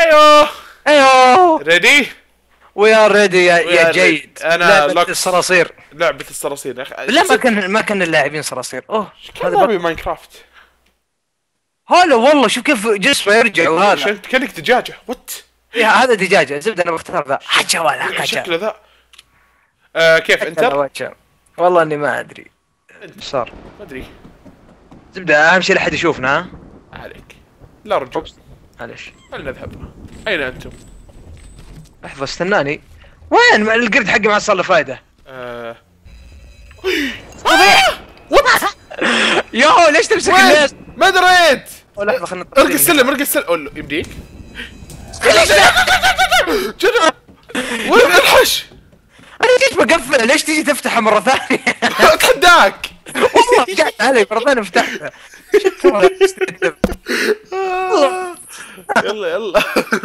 ايوه ايوه ريدي. وي ار ريدي يا جيد. انا لعبة الصراصير. لعبة الصراصير يا اخي. لا ما كان اللاعبين صراصير. اوه هذا لعبة ماينكرافت. هلا والله شوف كيف جسمه يرجع وهذا كانك دجاجة. وات يا هذا دجاجة زبدة. انا بختار ذا حجة ولا حجة شكله ذا. كيف انت؟ والله اني ما ادري ايش صار. ما ادري زبدة. اهم شيء لا حد يشوفنا. ها عليك. لا رجع. معليش. هل نذهب؟ اين انتم؟ لحظة استناني. وين القرد حقي ما صار له فايدة. يو ليش تمسك الليش؟ ما دريت. لحظة خلنا ارقى السلم ارقى السلم. قول له يمديك. جرب. وين الحش؟ انا ليش بقفله؟ ليش تيجي تفتحه مرة ثانية؟ اتحداك. والله رجعت علي مرة ثانية فتحته. يلا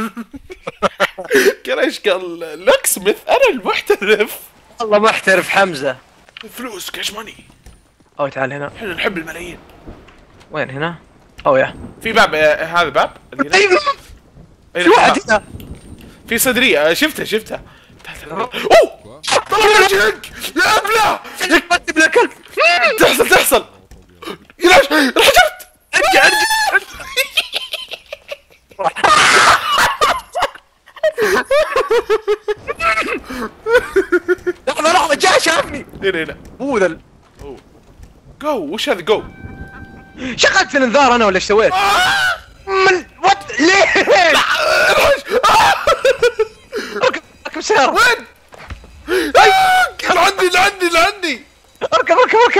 كريش قال لوك سميث انا المحترف. والله محترف حمزة. فلوس كاش ماني. اوه تعال هنا. احنا نحب الملايين. وين هنا؟ اوه يا في باب. هذا باب اللي هنا. في واحد هنا. في صدرية. شفتها. اوه طلع وجهك يا ابله. كتب لك كلب. تحصل يلاش انحجرت. ارجع لحظة جاء شافني. هنا بوذل. جو. وش هذا جو؟ شغلت في الانذار انا ولا ايش سويت؟ من وات ليه؟ اركب سيارة. وين؟ لعندي اركب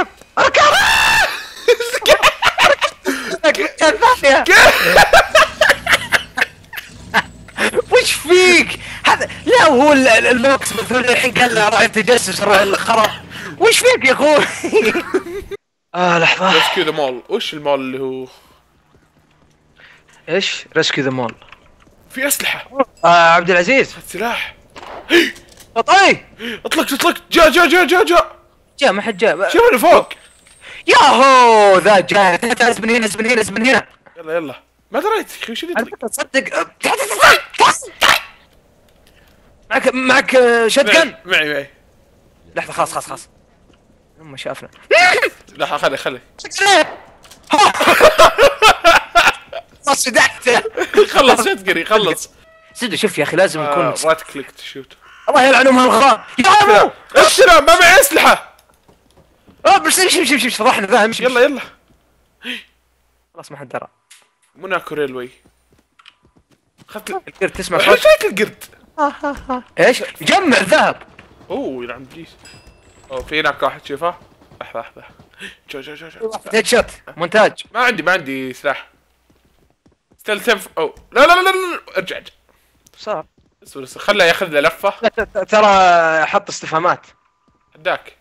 وش فيك؟ هذا لا هو الموكس مثل الحين قال له راح يتجسس الخرا. وش فيك يا اخوي؟ لحظة. ريسكيو ذا مول. وش المول اللي هو؟ ايش؟ ريسكيو ذا مول. في اسلحة. عبد العزيز. سلاح. طيب اطلقت. جاء ما حد جاء. شوف اللي فوق. ياهو ذا جاء. ازبن هنا. يلا ما دريت يا اخي وش اللي يطلق. تصدق معك شتقن. معي. لحظة خلاص هم شافنا. لا خلي صدعته. خلص شتقري خلص. سيدي شوف يا اخي لازم نكون رايت كليك تشوت. الله يلعنهم هالغراب. يا السلام ما معي اسلحة. بس امشي فضحنا ذا. امشي يلا خلاص ما حد درى. موناكو ريلوي. اخذت القرد تسمع ايش صوت القرد؟ ايش؟ جمع ذهب. اوه يلعن بليز. في هناك واحد شوفه. لحظة جو هيد شوت مونتاج. ما عندي سلاح. تنف. او لا ارجع صار خله ياخذ له لفة. ترى حط استفهامات. هداك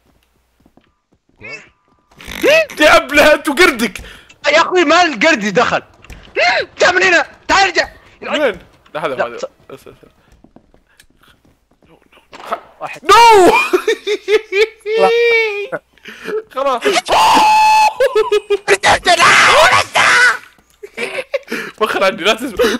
يا ابله انت وقردك يا اخوي ما القرد دخل. تعال من هنا. تعال ارجع. وين؟ لا هذا واحد. نو خلاص. بخر عندي لا تسمع.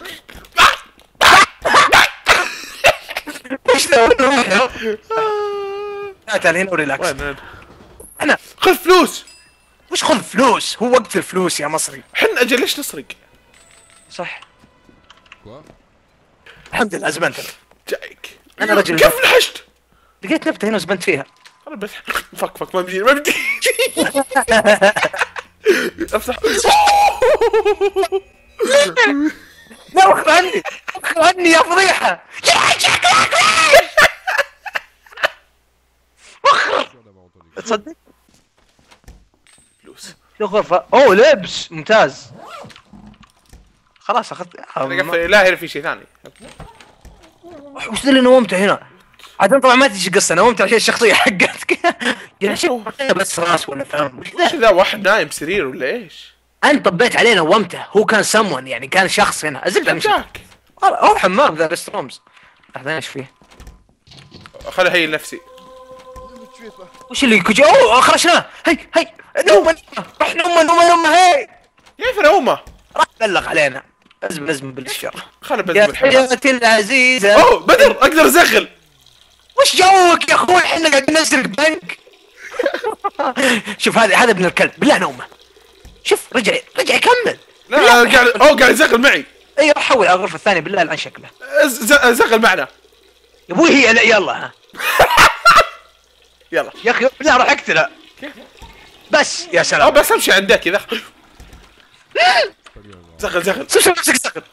ايش نروح؟ تعال هنا وريلاكس. وين؟ انا خذ فلوس. وش خذ فلوس؟ هو وقت الفلوس يا مصري. حنا اجل ليش نسرق؟ صح. الحمد لله زبنت. جايك انا رجل. كيف نحشت؟ لقيت نبته هنا وزبنت فيها. خلاص بس فك ما بدي افتح. لا وخر عني يا فضيحة. وخر. تصدق فلوس. شو غرفة؟ اوه لبس ممتاز. خلاص اخذت. لا هنا في شيء ثاني. وش اللي نومته هنا؟ عاد طبعا ما تجي قصة نومته عشان الشخصية حقتك. يا شيخ بس راس ولا فهم. وش ذا واحد نايم سرير ولا ايش؟ انت طبيت عليه نومته. هو كان سمون يعني كان شخص هنا. ازل جاك. هو حمام ذا ريست رومز. لحظة ايش فيه؟ خلي هي نفسي. وش اللي كجي؟ اوه خرجناه. هي نومه. روح نومه هي. كيف نومه؟ راح بلغ علينا. ازم بالشر خلنا يا بزم الحين. حياتي العزيزة. اوه بدر اقدر ازغل. وش جوك يا اخوي احنا قاعدين نسرق بنك. شوف هذا ابن الكلب بالله نومه. شوف رجع يكمل. لا قاعد يزغل معي. ايوه حول على الغرفة الثانية بالله الان شكله. زغل معنا. يا ابوي هي لا يلا ها. يلا يا اخي بالله راح اقتله. بس يا سلام. بس امشي عندك كذا. زغل. شوف نفسك زغل.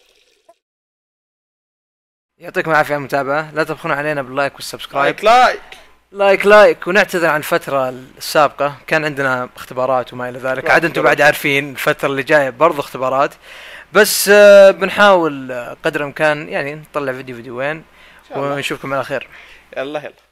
يعطيكم العافية على المتابعة، لا تبخلون علينا باللايك والسبسكرايب. لايك ونعتذر عن الفترة السابقة، كان عندنا اختبارات وما إلى ذلك، عاد انتم بعد عارفين الفترة اللي جاية برضو اختبارات، بس بنحاول قدر الإمكان يعني نطلع فيديوين ونشوفكم على خير. يلا